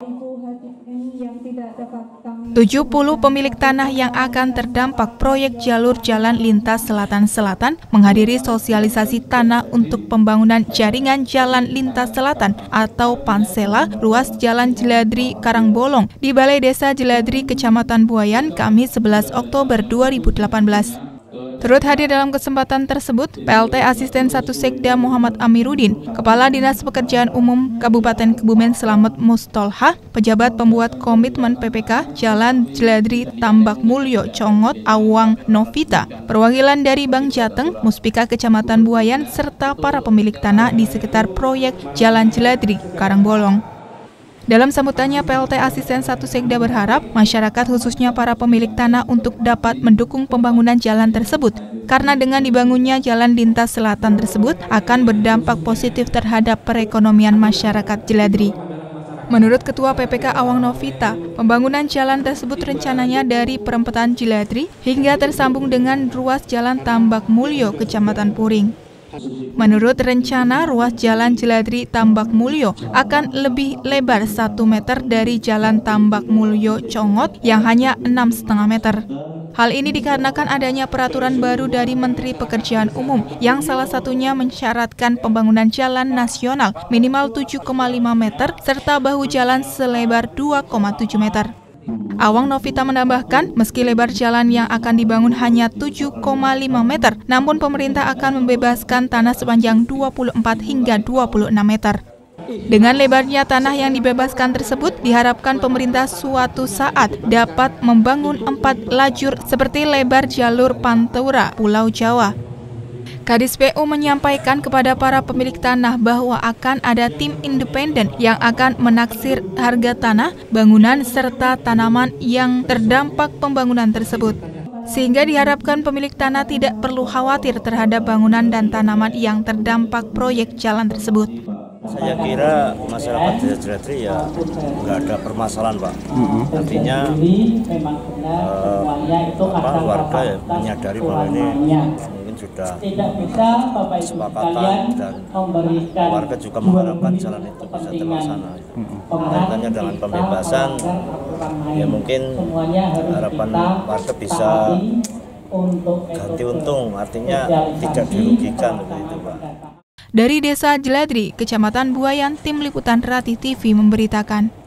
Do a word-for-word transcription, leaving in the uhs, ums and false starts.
tujuh puluh pemilik tanah yang akan terdampak proyek jalur jalan lintas selatan-selatan menghadiri sosialisasi tanah untuk pembangunan jaringan jalan lintas selatan atau Pansela ruas Jalan Jeladri Karangbolong di Balai Desa Jeladri, Kecamatan Buayan, Kamis sebelas Oktober dua ribu delapan belas. Turut hadir dalam kesempatan tersebut, P L T Asisten satu Sekda Muhammad Amiruddin, Kepala Dinas Pekerjaan Umum Kabupaten Kebumen Slamet Mustolha, pejabat pembuat komitmen P P K Jalan Jeladri Tambak Mulyo Congot Awang Novita, perwakilan dari Bank Jateng, Muspika Kecamatan Buayan, serta para pemilik tanah di sekitar proyek Jalan Jeladri Karangbolong. Dalam sambutannya, P L T Asisten satu Sekda berharap masyarakat khususnya para pemilik tanah untuk dapat mendukung pembangunan jalan tersebut karena dengan dibangunnya jalan lintas selatan tersebut akan berdampak positif terhadap perekonomian masyarakat Jeladri. Menurut Ketua P P K Awang Novita, pembangunan jalan tersebut rencananya dari perempatan Jeladri hingga tersambung dengan ruas Jalan Tambak Mulyo, Kecamatan Puring. Menurut rencana, ruas Jalan Jeladri Tambak Mulyo akan lebih lebar satu meter dari Jalan Tambak Mulyo Congot yang hanya enam koma lima meter. Hal ini dikarenakan adanya peraturan baru dari Menteri Pekerjaan Umum yang salah satunya mensyaratkan pembangunan jalan nasional minimal tujuh koma lima meter serta bahu jalan selebar dua koma tujuh meter. Awang Novita menambahkan, meski lebar jalan yang akan dibangun hanya tujuh koma lima meter, namun pemerintah akan membebaskan tanah sepanjang dua puluh empat hingga dua puluh enam meter. Dengan lebarnya tanah yang dibebaskan tersebut, diharapkan pemerintah suatu saat dapat membangun empat lajur seperti lebar jalur Pantura, Pulau Jawa. Kadis P U menyampaikan kepada para pemilik tanah bahwa akan ada tim independen yang akan menaksir harga tanah, bangunan, serta tanaman yang terdampak pembangunan tersebut. Sehingga diharapkan pemilik tanah tidak perlu khawatir terhadap bangunan dan tanaman yang terdampak proyek jalan tersebut. Saya kira masyarakat Desa Jeladri ya nggak ada permasalahan, Pak. Mm-hmm. Artinya eh, apa, warga ya menyadari bahwa ini mungkin sudah kesepakatan dan warga juga mengharapkan jalan itu bisa terlaksana. Kaitannya dengan pembebasan, ya mungkin harapan warga bisa ganti untung, artinya tidak dirugikan begitu, Pak. Dari Desa Jeladri, Kecamatan Buayan, Tim Liputan Rati T V memberitakan.